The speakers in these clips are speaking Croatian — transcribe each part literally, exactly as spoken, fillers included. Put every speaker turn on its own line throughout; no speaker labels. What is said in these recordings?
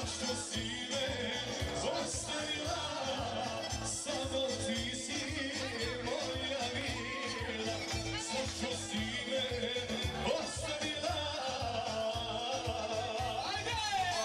zašto si me ostavila, samo ti si moja mila, zašto si me ostavila. Ajde!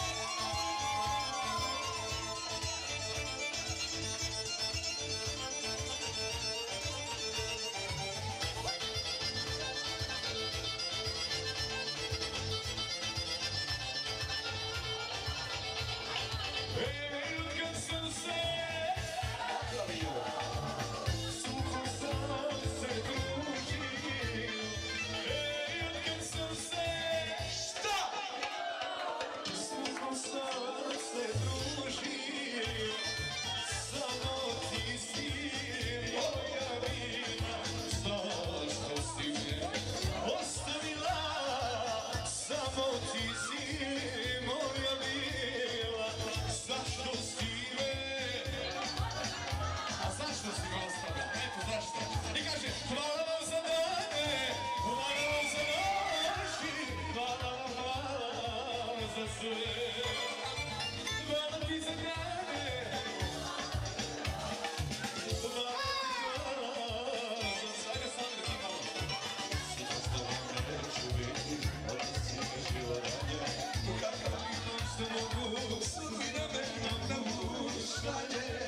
I kaže, hvala vam za dane, hvala vam za noći, hvala vam, hvala vam za sve. Hvala ti za dane, hvala ti, hvala za sve. Ajde, Sandra, ti malo. Sada s tobom neću biti, ali si me žila dalje. U kakav vidom se mogu, sudbina me navuš dalje.